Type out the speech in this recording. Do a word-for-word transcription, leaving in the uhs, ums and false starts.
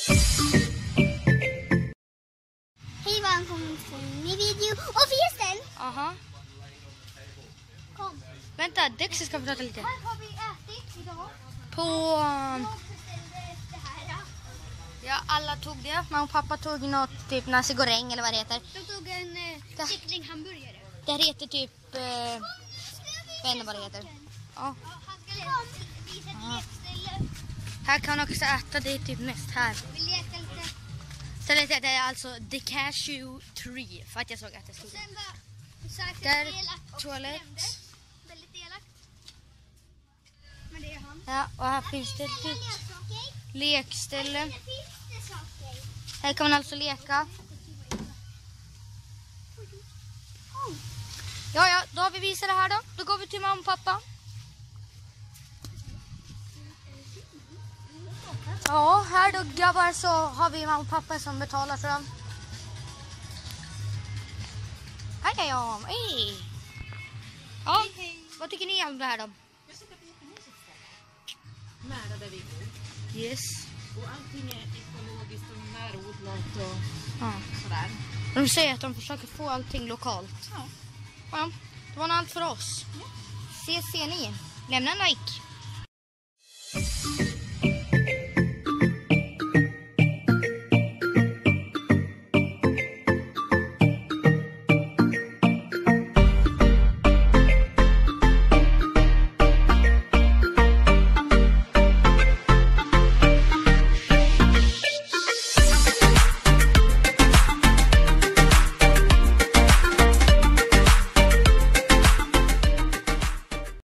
Hej, välkommen till en ny video. Och förresten! Aha. Kom. Vänta, Dexter ska få prata lite. Här har vi ätit idag. På... Jag beställde det här. Ja, alla tog det. Mamma och pappa tog något typ nasi goreng eller vad det heter. De tog en eh, kycklinghamburgare. Det här heter typ... Eh, jag vet inte vad det heter. Ja. Ja, han ska visa ett lekställe. Här kan man också äta, det är typ näst här. Vi lekar lite. Stället heter det alltså The Cashew Tree. För att jag såg att det stod. Sen var säkert Där, elakt och toalett. skrämde. Väldigt elakt. Men det är han. Ja, och här finns det typ lekställe. Här kan man alltså leka. Ja, ja, då har vi visat det här då. Då går vi till mamma och pappa. Ja, här då grabbar så har vi mamma och pappa som betalar för dem. Hej, hej, ja. Hej. Ja, vad tycker ni om det här då? Jag tycker att det är jättemysigt nära där vi bor. Yes. Och allting är ekologiskt och närodlat och Ja. sådär. De säger att de försöker få allting lokalt. Ja. Ja, det var allt för oss. Ses sen igen. Lämna en like.